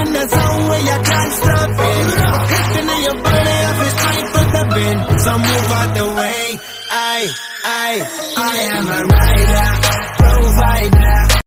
in the zone where you can't stop it. Hitting in your body, I feel straight from the bin. So move out the way. I am a rider, provider.